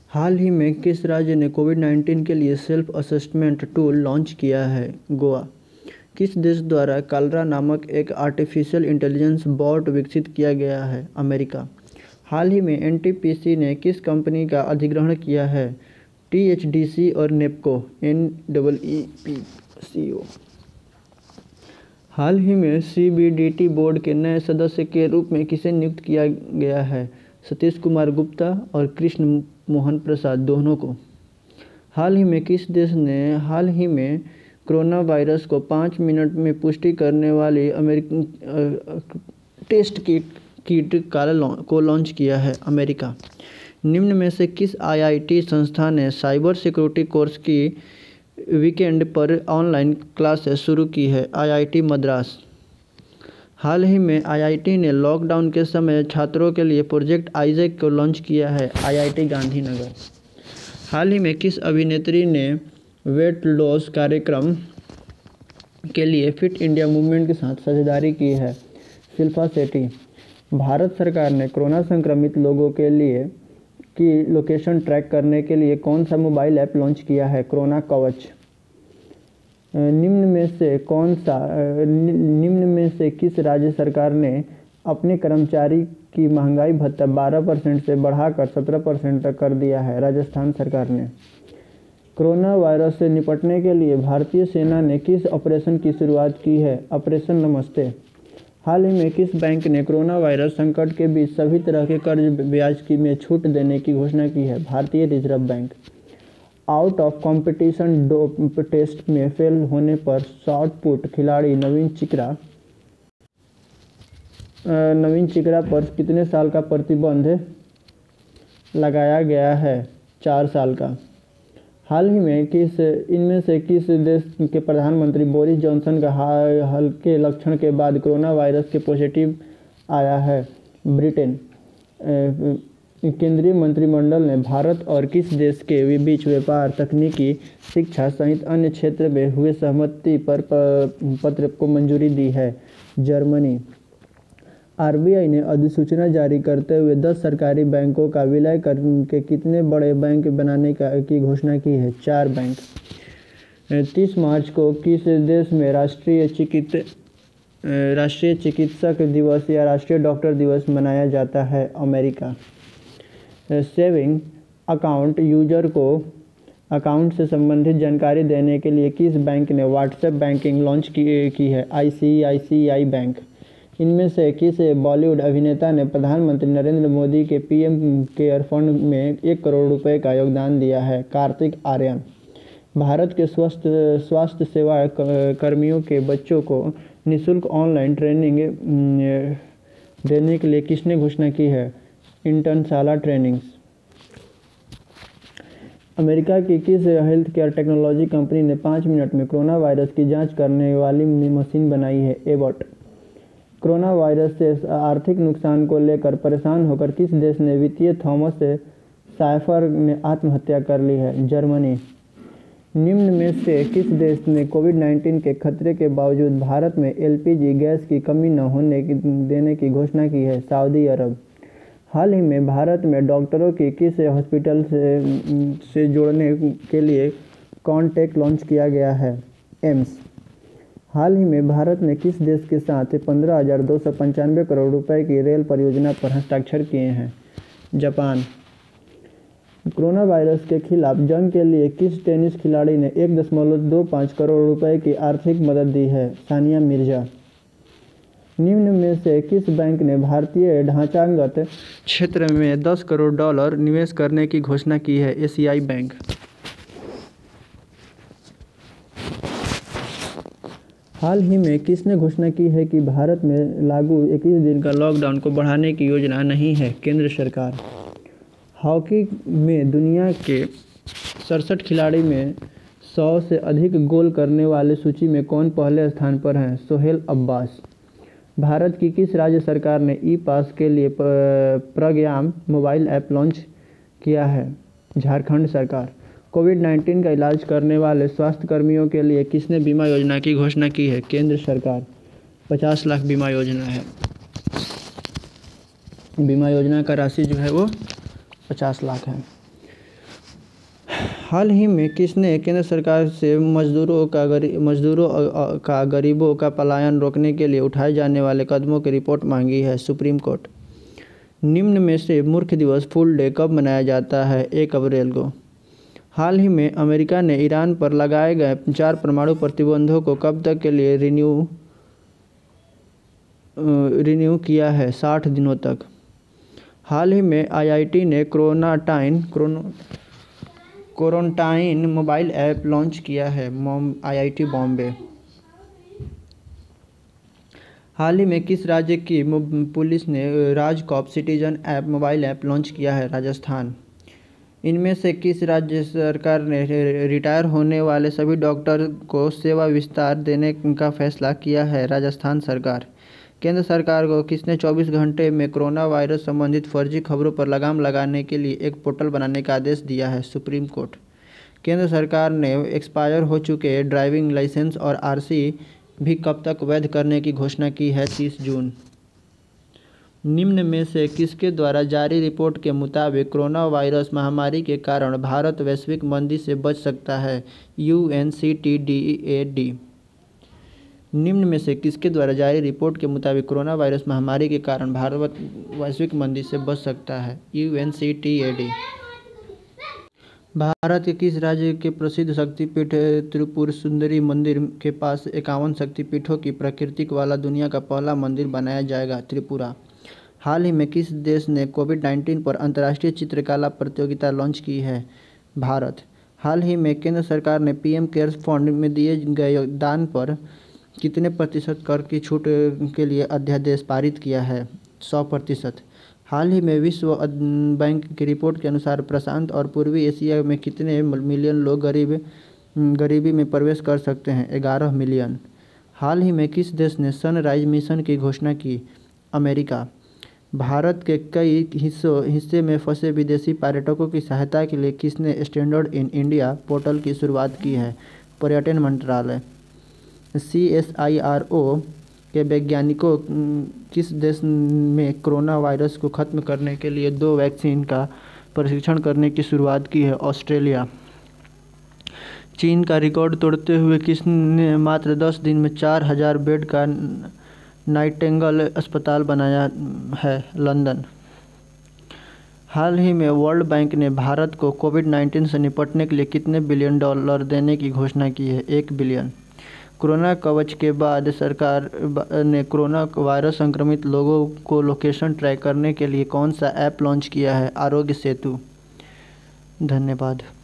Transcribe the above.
हाल ही में किस राज्य ने कोविड-19 के लिए सेल्फ असेसमेंट टूल लॉन्च किया है? गोवा। किस देश द्वारा कालरा नामक एक आर्टिफिशियल इंटेलिजेंस बॉट विकसित किया गया है? अमेरिका। हाल ही में एनटीपीसी ने किस कंपनी का अधिग्रहण किया है? टीएचडीसी और नेपको NEEPCO। हाल ही में सीबीडीटी बोर्ड के नए सदस्य के रूप में किसे नियुक्त किया गया है? सतीश कुमार गुप्ता और कृष्ण मोहन प्रसाद दोनों को। हाल ही में किस देश ने हाल ही में कोरोना वायरस को 5 मिनट में पुष्टि करने वाली अमेरिकन टेस्ट किट को लॉन्च किया है? अमेरिका। निम्न में से किस आईआईटी संस्था ने साइबर सिक्योरिटी कोर्स की वीकेंड पर ऑनलाइन क्लासेस शुरू की है? आईआईटी मद्रास। हाल ही में आईआईटी ने लॉकडाउन के समय छात्रों के लिए प्रोजेक्ट आइजैक को लॉन्च किया है? आईआईटी गांधीनगर। हाल ही में किस अभिनेत्री ने वेट लॉस कार्यक्रम के लिए फिट इंडिया मूवमेंट के साथ साझेदारी की है? शिल्पा शेट्टी। भारत सरकार ने कोरोना संक्रमित लोगों के लिए की लोकेशन ट्रैक करने के लिए कौन सा मोबाइल ऐप लॉन्च किया है? कोरोना कवच। निम्न में से किस राज्य सरकार ने अपने कर्मचारी की महंगाई भत्ता 12% से बढ़ाकर 17% तक कर दिया है? राजस्थान सरकार ने। कोरोना वायरस से निपटने के लिए भारतीय सेना ने किस ऑपरेशन की शुरुआत की है? ऑपरेशन नमस्ते। हाल ही में किस बैंक ने कोरोना वायरस संकट के बीच सभी तरह के कर्ज ब्याज में छूट देने की घोषणा की है? भारतीय reserve bank. Out of competition dope test में फेल होने पर शॉट पुट खिलाड़ी नवीन चिकरा पर कितने साल का प्रतिबंध लगाया गया है? 4 साल का। हाल ही में इनमें से किस देश के प्रधानमंत्री बोरिस जॉनसन का हल्के लक्षण के बाद कोरोना वायरस के पॉजिटिव आया है? ब्रिटेन। केंद्रीय मंत्रिमंडल ने भारत और किस देश के बीच व्यापार, तकनीकी, शिक्षा सहित अन्य क्षेत्र में हुए सहमति पर पत्र को मंजूरी दी है? जर्मनी। आरबीआई ने अधिसूचना जारी करते हुए 10 सरकारी बैंकों का विलय करके कितने बड़े बैंक बनाने की घोषणा की है? 4 बैंक। 30 मार्च को किस देश में राष्ट्रीय चिकित्सक दिवस या राष्ट्रीय डॉक्टर दिवस मनाया जाता है? अमेरिका। सेविंग अकाउंट यूजर को अकाउंट से संबंधित जानकारी देने के लिए किस बैंक ने व्हाट्सएप बैंकिंग लॉन्च की है? ICICI bank. इनमें से किस बॉलीवुड अभिनेता ने प्रधानमंत्री नरेंद्र मोदी के पीएम केयर फंड में 1 करोड़ रुपए का योगदान दिया है? कार्तिक आर्यन। भारत के स्वास्थ्य सेवा कर्मियों के बच्चों को निःशुल्क ऑनलाइन ट्रेनिंग देने के लिए किसने घोषणा की है? इंटर्नशाला ट्रेनिंग्स। अमेरिका की किस हेल्थ केयर टेक्नोलॉजी कंपनी ने 5 मिनट में कोरोना वायरस की जांच करने वाली मशीन बनाई है? एबॉट। कोरोना वायरस से आर्थिक नुकसान को लेकर परेशान होकर किस देश ने वित्तीय थॉमस साइफर ने आत्महत्या कर ली है? जर्मनी। निम्न में से किस देश ने कोविड-19 के खतरे के बावजूद भारत में एलपीजी गैस की कमी न होने देने की घोषणा की है? सऊदी अरब। हाल ही में भारत में डॉक्टरों की किस हॉस्पिटल से जोड़ने के लिए कॉन्टैक्ट लॉन्च किया गया है? एम्स। हाल ही में भारत ने किस देश के साथ 15,295 करोड़ रुपए की रेल परियोजना पर हस्ताक्षर किए हैं? जापान। कोरोना वायरस के खिलाफ जंग के लिए किस टेनिस खिलाड़ी ने 1.25 करोड़ रुपए की आर्थिक मदद दी है? सानिया मिर्जा। निम्न में से किस बैंक ने भारतीय ढांचागत क्षेत्र में $10 करोड़ निवेश करने की घोषणा की है? एशियाई बैंक। हाल ही में किसने घोषणा की है कि भारत में लागू 21 दिन का लॉकडाउन को बढ़ाने की योजना नहीं है? केंद्र सरकार। हॉकी में दुनिया के 67 खिलाड़ी में 100 से अधिक गोल करने वाले सूची में कौन पहले स्थान पर हैं? सोहेल अब्बास। भारत की किस राज्य सरकार ने ई पास के लिए प्रज्ञाम मोबाइल ऐप लॉन्च किया है? झारखंड सरकार। कोविड-19 का इलाज करने वाले स्वास्थ्य कर्मियों के लिए किसने बीमा योजना की घोषणा की है? केंद्र सरकार। 50 लाख बीमा योजना है। बीमा योजना का राशि जो है वो 50 लाख है। हाल ही में किसने केंद्र सरकार से मजदूरों का गरीबों का पलायन रोकने के लिए उठाए जाने वाले कदमों की रिपोर्ट मांगी है? Supreme court. निम्न में से मूर्ख दिवस फुल डे कब मनाया जाता है? 1 अप्रैल को। हाल ही में अमेरिका ने ईरान पर लगाए गए 4 परमाणु प्रतिबंधों को कब तक के लिए रिन्यू किया है? 60 दिनों तक। हाल ही में आईआईटी ने क्वारंटाइन मोबाइल ऐप लॉन्च किया है। आईआईटी बॉम्बे। हाल ही में किस राज्य की पुलिस ने RajCop citizen app mobile app launch किया है? राजस्थान। इनमें से किस राज्य सरकार ने रिटायर होने वाले सभी डॉक्टर को सेवा विस्तार देने का फैसला किया है? राजस्थान सरकार। केंद्र सरकार को किसने 24 घंटे में कोरोना वायरस संबंधित फर्जी खबरों पर लगाम लगाने के लिए एक पोर्टल बनाने का आदेश दिया है? Supreme court. केंद्र सरकार ने एक्सपायर हो चुके ड्राइविंग लाइसेंस और आरसी भी कब तक वैध करने की घोषणा की है? 30 जून। निम्न में से किसके द्वारा जारी रिपोर्ट के मुताबिक कोरोना वायरस महामारी के कारण भारत वैश्विक मंदी से बच सकता है? UNCTAD। निम्न में से किसके द्वारा जारी रिपोर्ट के मुताबिक कोरोना वायरस महामारी के कारण भारत वैश्विक मंदी से बच सकता है? UNCTAD। भारत के किस राज्य के प्रसिद्ध शक्तिपीठ त्रिपुर सुंदरी मंदिर के पास 51 शक्तिपीठों की प्रकृति वाला दुनिया का पहला मंदिर बनाया जाएगा? त्रिपुरा। हाल ही में किस देश ने कोविड-19 पर अंतर्राष्ट्रीय चित्रकला प्रतियोगिता लॉन्च की है? भारत। हाल ही में केंद्र सरकार ने पीएम केयर्स फंड में दिए गए दान पर कितने प्रतिशत कर की छूट के लिए अध्यादेश पारित किया है? 100%। हाल ही में विश्व बैंक की रिपोर्ट के अनुसार प्रशांत और पूर्वी एशिया में कितने मिलियन लोग गरीबी में प्रवेश कर सकते हैं? 11 मिलियन। हाल ही में किस देश ने सनराइज मिशन की घोषणा की? अमेरिका। भारत के कई हिस्से में फंसे विदेशी पर्यटकों की सहायता के लिए किसने स्टैंड इन इंडिया पोर्टल की शुरुआत की है? पर्यटन मंत्रालय। CSIRO के वैज्ञानिकों किस देश में कोरोना वायरस को खत्म करने के लिए 2 वैक्सीन का परीक्षण करने की शुरुआत की है? ऑस्ट्रेलिया। चीन का रिकॉर्ड तोड़ते हुए किसने मात्र 10 दिन में 4000 बेड का नाइटिंगेल अस्पताल बनाया है? लंदन। हाल ही में वर्ल्ड बैंक ने भारत को कोविड-19 से निपटने के लिए कितने बिलियन डॉलर देने की घोषणा की है? 1 बिलियन। कोरोना कवच के बाद सरकार ने कोरोना वायरस संक्रमित लोगों को लोकेशन ट्रैक करने के लिए कौन सा ऐप लॉन्च किया है? आरोग्य सेतु। धन्यवाद।